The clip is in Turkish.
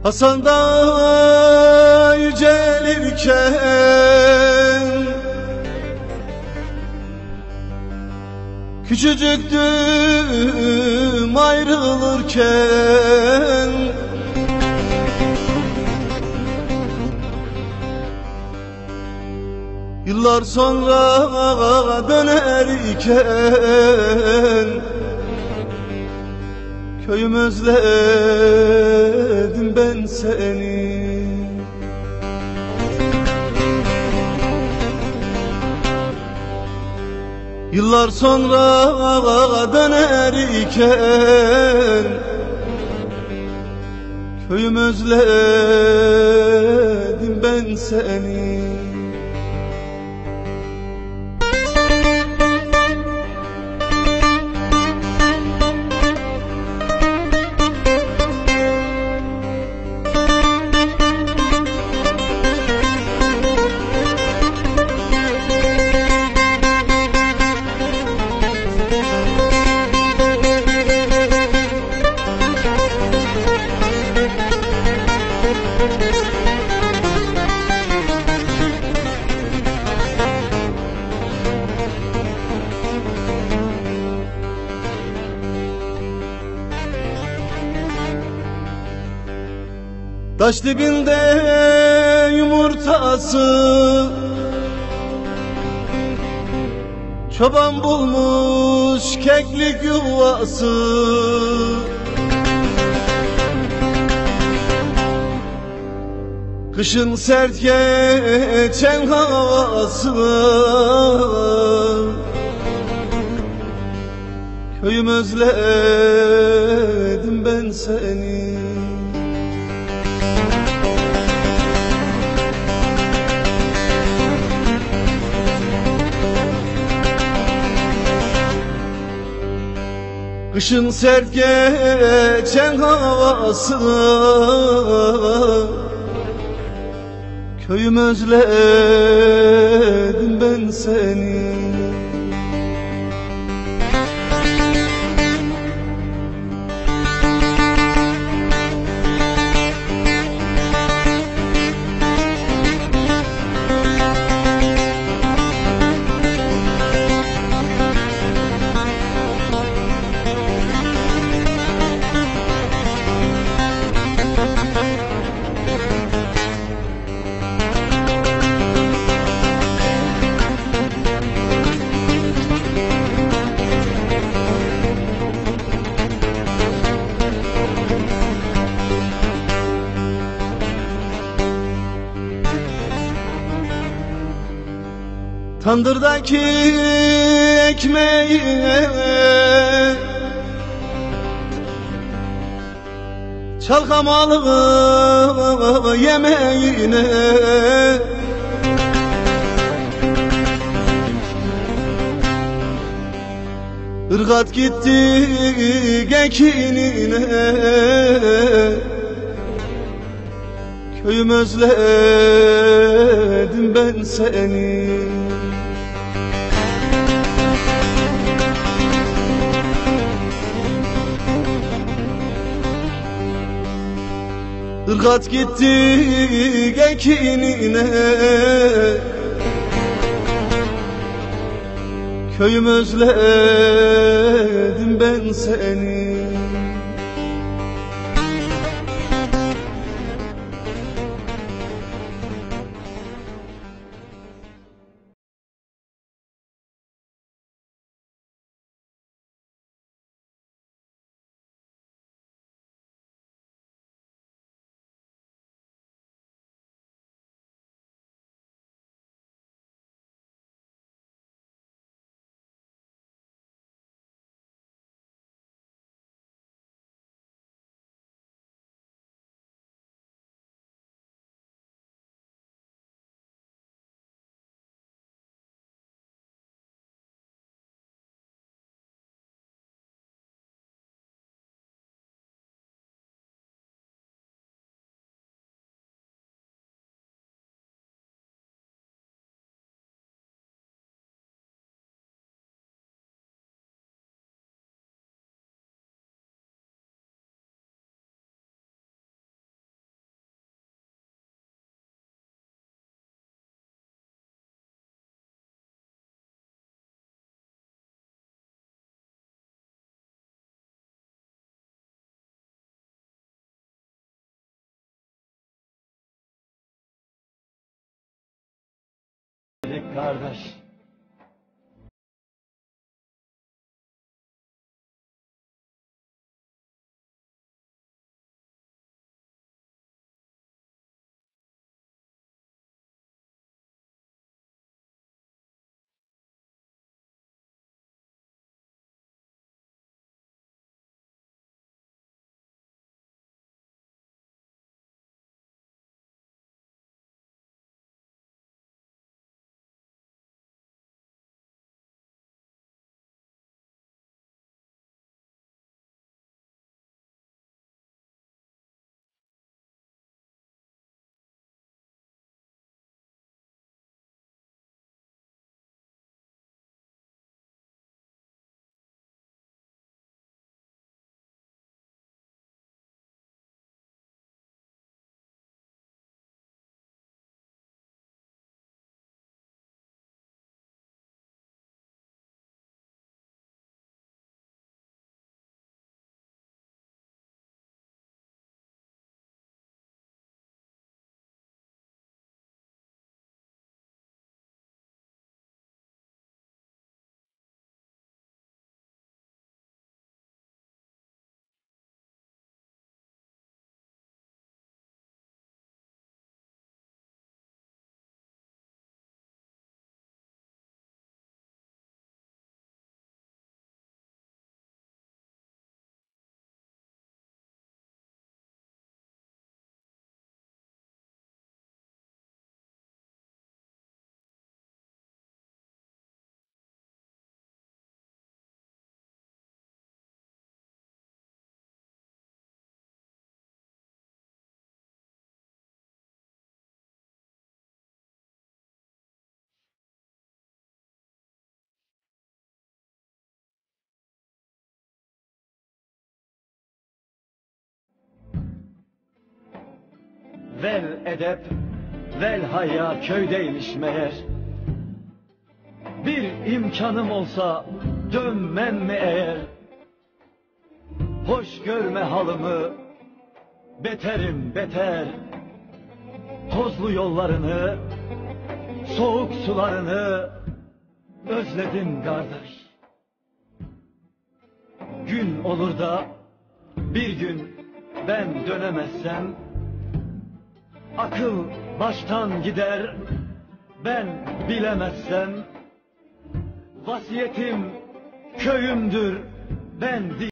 Hasan da yücelirken küçücüktüm ayrılırken. Yıllar sonra dönerken köyüm özledim ben seni. Yıllar sonra dönerken köyüm özledim ben seni. Taş dibinde yumurtası çoban bulmuş keklik yuvası. Kışın sert geçen havası. Köyüm özledim ben seni. Kışın sert geçen havası. Köyüm özledim ben seni. Tandırdaki ekmeğine, çalkamalı yemeğine, ırgat gitti gekinine. Köyüm özledim ben seni. Irgat gitti gekinine. Köyüm özledim ben seni. kardeş. Vel edep, vel haya köydeymiş meğer. Bir imkanım olsa dönmem mi eğer? Hoş görme halımı, beterim beter. Tozlu yollarını, soğuk sularını özledim kardeş. Gün olur da bir gün ben dönemezsem, akıl baştan gider, ben bilemezsem, vasiyetim köyümdür, ben